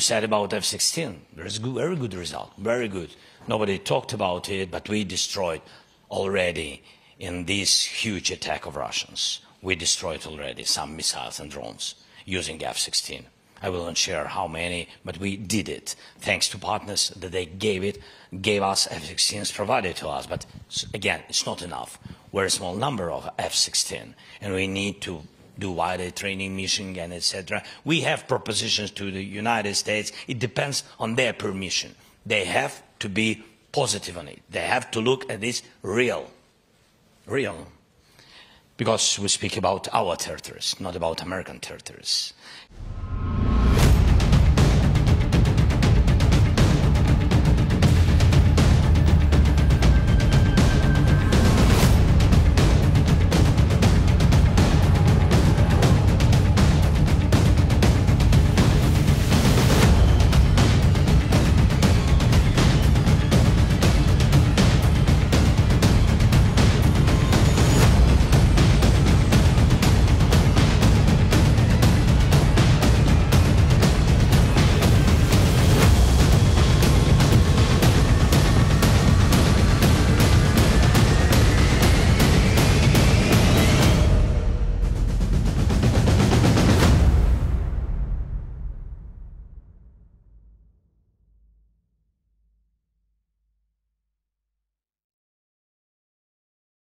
said about F-16, there's a very good result, very good. Nobody talked about it, but we destroyed already in this huge attack of Russians. We destroyed already some missiles and drones using F-16. I will not share how many, but we did it, thanks to partners that they gave us F-16s provided to us. But again, it's not enough. We're a small number of F-16, and we need to do wider training mission and etc. We have propositions to the United States. It depends on their permission. They have to be positive on it. They have to look at this real. Because we speak about our territories, not about American territories.